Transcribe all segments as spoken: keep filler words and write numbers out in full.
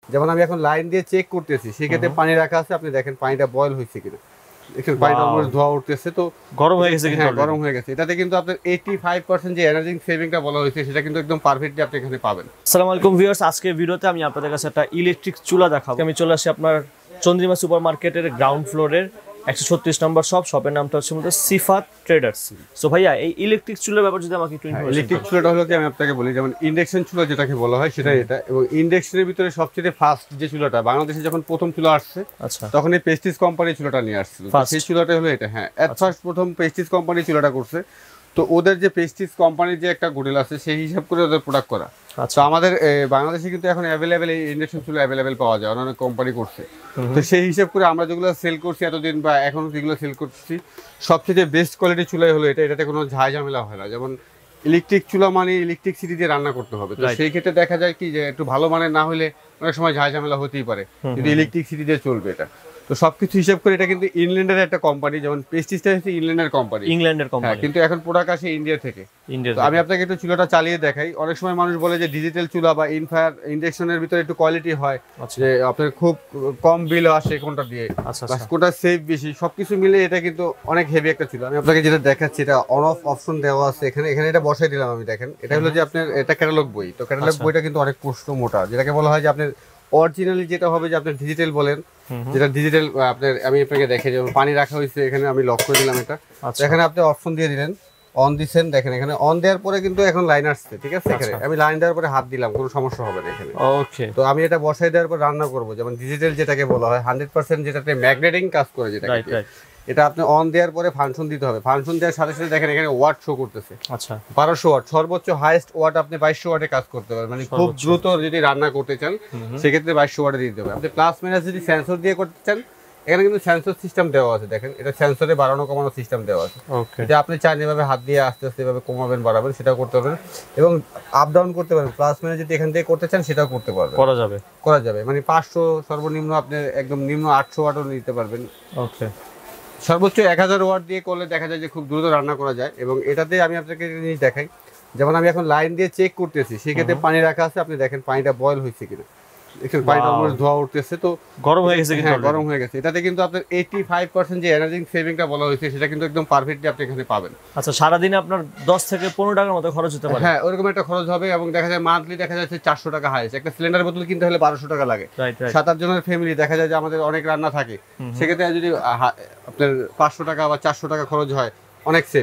যেমন আমি এখন লাইন দিয়ে চেক করতেছি, সেক্ষেত্রে পানি রাখা আছে, আপনি দেখেন পানিটা বয়েল হয়েছে কিনা, দেখেন পানিটা অলমোস্ট ধোয়া উঠতেছে, তো গরম হয়ে গেছে, হ্যাঁ গরম হয়ে গেছে। এটাতে কিন্তু আপনার এইটি ফাইভ পার্সেন্ট যে এনার্জি সেভিংটা বলা হয়েছে সেটা কিন্তু একদম পারফেক্টলি আপনি এখানে পাবেন। আসসালামু আলাইকুম ভিউয়ার্স, আজকে ভিডিওতে আমি আপনাদের কাছে একটা ইলেকট্রিক চুলা দেখাবো। আমি চলে আসি আপনার চন্দ্রিমা সুপার মার্কেটের গ্রাউন্ড ফ্লোরের একশো ছত্রিশ নম্বর শপ। শপের নামটা হচ্ছে মধ্যে সিফাত ট্রেডার্স। সো ভাইয়া, এই ইলেকট্রিক চুলার ব্যাপারে যদি আমাকে একটু ইনফরমেশন। ইলেকট্রিক চুলাটা হলো কি, আমি আপনাকে বলি, যেমন ইন্ডাকশন চুলা যেটাকে বলা হয় সেটাই এটা, এবং ইন্ডাকশনের ভিতরে সবচেয়ে ফাস্ট যে চুলাটা বাংলাদেশে যখন প্রথম চুলা আসছে, আচ্ছা, তখন এই প্রেস্টিজ কোম্পানি চুলাটা নিয়ে আসছিল, সেই চুলাটা হলো এটা। হ্যাঁ, এট ফার্স্ট প্রথম প্রেস্টিজ কোম্পানি চুলাটা করছে, তো ওদের যে প্রেস্টিজ কোম্পানির যে একটা গুডেল আছে সেই হিসাব করে ওদের প্রোডাক্ট করা। তো আমাদের বাংলাদেশে কিন্তু এখন অ্যাভেলেবেল এই ইন্ডাকশন চুলা অ্যাভেলেবেল পাওয়া যায়, অনেক কোম্পানি করছে। তো সেই হিসাব করে আমরা যেগুলো সেল করছি এতদিন বা এখন যেগুলো সেল করছি, সবচেয়ে বেস্ট কোয়ালিটির চুলাই হলো এটা। এটাতে কোনো ঝাই ঝামেলা হয় না। যেমন ইলেকট্রিক চুলা মানে ইলেকট্রিক সিটি দিয়ে রান্না করতে হবে, তো সেই ক্ষেত্রে দেখা যায় কি যে একটু ভালো মানের না হলে অনেক সময় ঝাই ঝামেলা হতেই পারে, কিন্তু ইলেকট্রিক সিটি দিয়ে চলবে এটা। তো সবকিছু হিসাব করে এটা কিন্তু ইংল্যান্ডের একটা কোম্পানি, যেমন প্রেস্টিজটা হচ্ছে ইংল্যান্ডের কোম্পানি, ইংল্যান্ডের কোম্পানি, কিন্তু এখন প্রোডাক্ট আসে ইন্ডিয়া থেকে। তো আমি আপনাকে একটু চুলাটা চালিয়ে দেখাই। অনেক সময় মানুষ বলে যে ডিজিটাল চুলা বা ইনফায়ার ইন্ডাকশনের ভিতরে একটু কোয়ালিটি হয়, যে আপনার খুব কম বিল আসে কোনটা দিয়ে, কোনটা সেফ বেশি, সবকিছু মিলে এটা কিন্তু অনেক হেভি একটা চুলা। আমি আপনাকে যেটা দেখাচ্ছি, এটা অন অফ অপশন দেওয়া আছে এখানে। এখানে এটা বসাই দিলাম আমি, দেখেন এটা হলো যে আপনার এটা ক্যাটালগ বই। তো ক্যাটালগ বইটা কিন্তু অনেক প্রশ্ন মোটা, যেটাকে বলা হয় যে আপনার অরিজিনালি যেটা হবে যে আপনার ডিজিটাল বলেন, যেটা ডিজিটাল আপনার। আমি আপনাকে দেখে যেমন পানি রাখা হয়েছে এখানে, আমি লক করে দিলাম এটা। এখানে আপনি অপশন দিয়ে দিলেন, অন দিচ্ছেন, দেখেন এখানে অন দেওয়ার পরে কিন্তু এখন লাইন আসছে, ঠিক আছে। এখানে আমি লাইন দেওয়ার পরে হাত দিলাম, কোনো সমস্যা হবে না এখানে। ওকে, তো আমি এটা বসাই দেওয়ার পর রান্না করবো, যেমন ডিজিটাল যেটাকে বলা হয় হান্ড্রেড পার্সেন্ট যেটাতে ম্যাগনেটিং কাজ করে, যেটা এটা আপনি অন দেওয়ার পরে ফাংশন দিতে হবে। ফাংশন দেওয়ার সাথে সাথে দেখেন এখানে ওয়াট শো করতেছে, আচ্ছা বারোশো ওয়াট, সর্বোচ্চ হাইয়েস্ট ওয়াট আপনি বাইশশো ওয়াটে কাজ করতে পারবেন। মানে খুব দ্রুত যদি রান্না করতে চান সেক্ষেত্রে বাইশশো ওয়াটে দিতে হবে। আপনি প্লাস মাইনাস যদি সেন্সর দিয়ে করতে চান, এখানে কিন্তু সেন্সর সিস্টেম দেওয়া আছে, দেখেন এটা সেন্সরে বাড়ানো কমানো সিস্টেম দেওয়া আছে। যে আপনি চান এভাবে হাত দিয়ে আস্তে আস্তে এভাবে কমাবেন বাড়াবেন, সেটাও করতে পারবেন, এবং আপ ডাউন করতে পারবেন। প্লাস মাইনাস যদি এখান থেকে করতে চান সেটাও করতে পারবেন, করা যাবে করা যাবে মানে পাঁচশো সর্বনিম্ন আপনি একদম নিম্ন আটশো ওয়াটও নিতে পারবেন। ওকে, সর্বোচ্চ এক হাজার ওয়াট দিয়ে করলে দেখা যায় যে খুব দ্রুত রান্না করা যায়। এবং এটাতে আমি আপনাকে একটা জিনিস দেখাই, যেমন আমি এখন লাইন দিয়ে চেক করতেছি, সেক্ষেত্রে পানি রাখা আছে, আপনি দেখেন পানিটা বয়েল হয়েছে কিনা, দেখেন পানিটা অলমোস্ট ধোয়া উঠতেছে, তো গরম হয়ে গেছে। হ্যাঁ গরম হয়ে গেছে। এটাতে কিন্তু আপনার এইটি ফাইভ পার্সেন্ট যে এনার্জি সেভিংটা বলা হয়েছে সেটা কিন্তু একদম পারফেক্টলি আপনি এখানে পাবেন। আচ্ছা, সারাদিনে আপনার দশ থেকে পনেরো টাকার মতো খরচ হতে পারে। হ্যাঁ, ওরকম একটা খরচ হবে, এবং দেখা যায় মান্থলি দেখা যাচ্ছে চারশো টাকা হাইয়েস্ট। একটা সিলিন্ডার বোতল কিনতে হলে বারোশো টাকা লাগে, সাত আট জনের ফ্যামিলি, দেখা যায় যে আমাদের অনেক রান্না থাকে, সেক্ষেত্রে যদি আপনার পাঁচশো টাকা বা চারশো টাকা খরচ হয়, অনেক সেফ।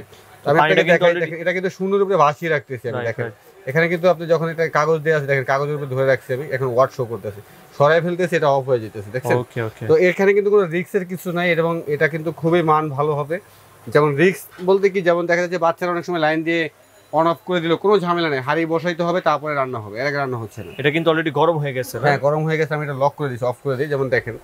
এটা কিন্তু শূন্যের উপরে ভাসিয়ে রাখতেছি আমি, দেখেন এখানে কিন্তু আপনি যখন এটা কাগজ দেওয়া আছে, দেখেন কাগজের উপরে ধরে রাখছি আমি, এখন ওয়াট শো করতেছে, সরাই ফেলতেছি, এটা অফ হয়ে যেতেছে, দেখছেন। তো এখানে কিন্তু কোনো রিস্কের কিছু নাই, এবং এটা কিন্তু খুবই মান ভালো হবে। যেমন রিস্ক বলতে কি, যেমন দেখা যাচ্ছে বাচ্চারা অনেক সময় লাইন দিয়ে অন অফ করে দিল, কোনো ঝামেলা নেই, হাঁড়ি বসাইতে হবে তারপরে রান্না হবে, এর আগে রান্না হচ্ছে না। এটা কিন্তু অলরেডি গরম হয়ে গেছে। হ্যাঁ গরম হয়ে গেছে, আমি এটা লক করে দিয়েছি, অফ করে দিই, যেমন দেখেন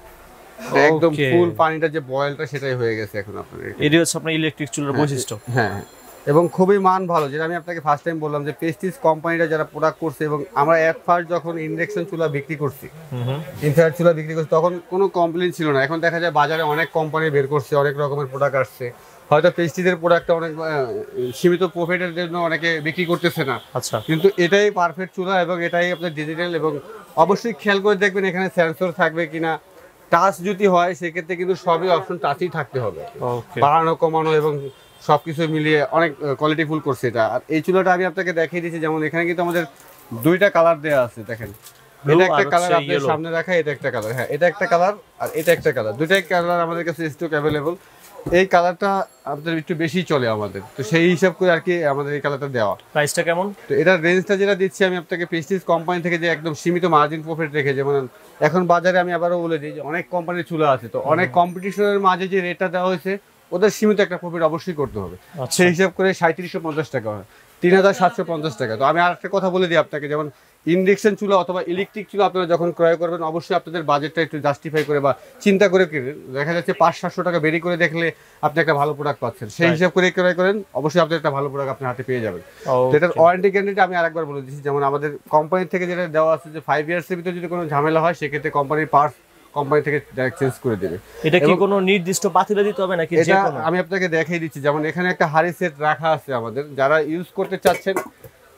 একদম ফুল পানিটা যে বয়েলটা সেটাই হয়ে গেছে এখন আপনার। এটি হচ্ছে আপনার ইলেকট্রিক চুলার বৈশিষ্ট্য। হ্যাঁ, এবং খুবই মান ভালো, যেটা আমি আপনাকে ফার্স্ট টাইম বললাম যে প্রেস্টিজ কোম্পানিটা যারা প্রোডাক্ট করছে, এবং আমরা এক ফার্স্ট যখন ইন্ডাকশন চুলা বিক্রি করছি, ইনফ্রারেড চুলা বিক্রি করছি, তখন কোনো কমপ্লেন ছিল না। এখন দেখা যায় বাজারে অনেক কোম্পানি বের করছে, অনেক রকমের প্রোডাক্ট আসছে, হয়তো প্রেস্টিজের প্রোডাক্টটা অনেক সীমিত প্রফিটের জন্য অনেকে বিক্রি করতেছে না। আচ্ছা, কিন্তু এটাই পারফেক্ট চুলা, এবং এটাই আপনার ডিজিটাল, এবং অবশ্যই খেয়াল করে দেখবেন এখানে সেন্সর থাকবে কিনা। টাচ যদি হয় সেক্ষেত্রে কিন্তু সবই অপশন টাচই থাকতে হবে, বাড়ানো কমানো এবং সবকিছু মিলিয়ে অনেক কোয়ালিটিফুল করছে এটা। আর এই চুলাটা আমি আপনাকে দেখিয়ে দিচ্ছি, যেমন এখানে কিন্তু আমাদের দুইটা কালার দেওয়া আছে, দেখেন এটা একটা কালার আপনার সামনে রাখা, এটা একটা কালার, হ্যাঁ এটা একটা কালার আর এটা একটা কালার, দুইটাই কালার আমাদের কাছে স্টক অ্যাভেলেবল। এই কালারটা আপনাদের একটু বেশি চলে আমাদের, তো সেই হিসাব করে আর কি আমাদের এই কালারটা দেওয়া। প্রাইসটা কেমন? তো এটার রেঞ্জটা যেটা দিচ্ছি আমি আপনাকে প্রেস্টিজ কোম্পানি থেকে, যে একদম সীমিত মার্জিন প্রফিট রেখে, যেমন এখন বাজারে আমি আবারও বলে দিই যে অনেক কোম্পানির চুলা আছে, তো অনেক কম্পিটিশনের মাঝে যে রেটটা দেওয়া হয়েছে ওদের সীমিত একটা প্রফিট অবশ্যই করতে হবে, সেই হিসাব করে সাঁত্রিশশো পঞ্চাশ টাকা হয়, তিন হাজার সাতশো পঞ্চাশ টাকা। তো আমি আর একটা কথা বলে দিই আপনাকে, যেমন ইন্ডাকশন চুলা অথবা ইলেকট্রিক চুলা আপনারা যখন ক্রয় করবেন, অবশ্যই আপনাদের বাজেটটা একটু জাস্টিফাই করে বা চিন্তা করে কিনেন। দেখা যাচ্ছে পাঁচ সাতশো টাকা বেরি করে দেখলে আপনি একটা ভালো প্রোডাক্ট পাচ্ছেন, সেই হিসাব করে ক্রয় করেন, অবশ্যই আপনি একটা ভালো প্রোডাক্ট আপনার হাতে পেয়ে যাবেন। এটার ওয়ারেন্টি গ্যারান্টি আমি আরেকবার বলে দিচ্ছি, যেমন আমাদের কোম্পানি থেকে যেটা দেওয়া আছে যে ফাইভ ইয়ার্সের ভিতরে যদি কোনো ঝামেলা হয় সেক্ষেত্রে কোম্পানির পার্টস কোম্পানি থেকে ডাইরেক্ট চেঞ্জ করে দেবে। এটা কি কোনো নির্দিষ্ট পাতিলে দিতে হবে নাকি? এটা আমি আপনাকে দেখিয়ে দিচ্ছি, যেমন এখানে একটা হাড়ি সেট রাখা আছে আমাদের, যারা ইউজ করতে চাচ্ছেন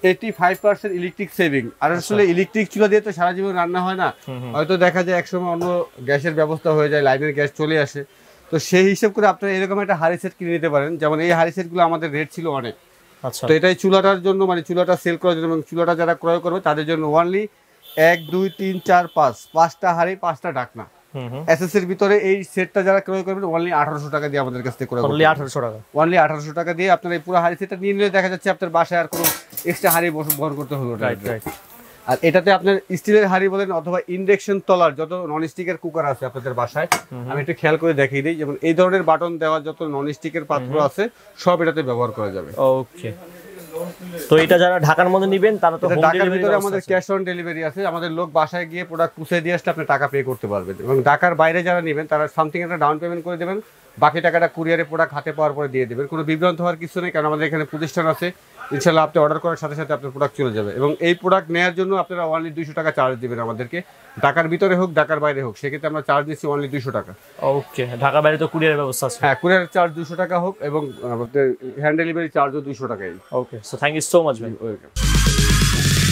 eighty five percent electric saving. আর আসলে ইলেকট্রিক চুলা দিয়ে তো সারা জীবন রান্না হয় না, হয়তো দেখা যায় একসময় অন্য গ্যাসের ব্যবস্থা হয়ে যায়, লাইনের গ্যাস চলে আসে, তো সেই হিসাব করে আপনারা এরকম একটা হাড়ি সেট কিনে নিতে পারেন। যেমন এই হাড়ি সেটগুলো আমাদের রেট ছিল অনেক, আচ্ছা, তো এটাই চুলাটার জন্য, মানে চুলাটা সেল করার জন্য এবং চুলাটা যারা ক্রয় করবে তাদের জন্য অনলি এক দুই তিন চার পাঁচ পাঁচটা হাড়ি পাঁচটা ঢাকনা এসএস এর ভিতরে এই সেটটা যারা ক্রয় করবেন অনলি আঠারোশো টাকা দিয়ে আমাদের কাছ থেকে ক্রয় করবেন। অনলি আঠারোশো টাকা, অনলি আঠারোশো টাকা দিয়ে আপনার এই পুরো হাড়ি সেটটা নিয়ে নিলে দেখা যাচ্ছে আপনার বাসায় আর কোনো এক্সট্রা হাড়ি বহন করতে হলো না। আর এটাতে আপনার স্টিলের হাড়ি বলেন অথবা ইন্ডাকশন তলার যত নন স্টিকের কুকার আছে আপনাদের বাসায়, আমি একটু খেয়াল করে দেখিয়ে দিই, যেমন এই ধরনের বাটন দেওয়া যত নন স্টিকের পাত্র আছে সব এটাতে ব্যবহার করা যাবে। ওকে, তো এটা যারা ঢাকার মধ্যে নেবেন তারা তো ঢাকার ভিতরে আমাদের ক্যাশ অন ডেলিভারি আছে, আমাদের লোক বাসায় গিয়ে প্রোডাক্ট পুষে দিয়ে আসলে আপনি টাকা পে করতে পারবেন। এবং ঢাকার বাইরে যারা নেবেন তারা সামথিং একটা ডাউন পেমেন্ট করে দেবেন, বাকি টাকাটা কুরিয়ারে প্রোডাক্ট হাতে পাওয়ার পরে দিয়ে দেবেন। কোনো বিভ্রান্ত হওয়ার কিছু নেই, কারণ আমাদের এখানে প্রতিষ্ঠান আছে, ইনশাল্লাহ আপনি অর্ডার করার সাথে সাথে আপনার প্রোডাক্ট চলে যাবে। এবং এই প্রোডাক্ট নেওয়ার জন্য আপনারা অনলি দুইশো টাকা চার্জ দেবেন আমাদেরকে, ঢাকার ভিতরে হোক ঢাকার বাইরে হোক, সেক্ষেত্রে আমরা চার্জ দিচ্ছি অনলি দুইশো টাকা। ওকে, ঢাকার বাইরে তো কুরিয়ারের ব্যবস্থা আছে? হ্যাঁ, কুরিয়ার চার্জ দুশো টাকা হোক এবং আমাদের হ্যান্ড ডেলিভারি চার্জও দুইশো টাকাই। Okay, so thank you so much ভাই। ওয়েলকাম।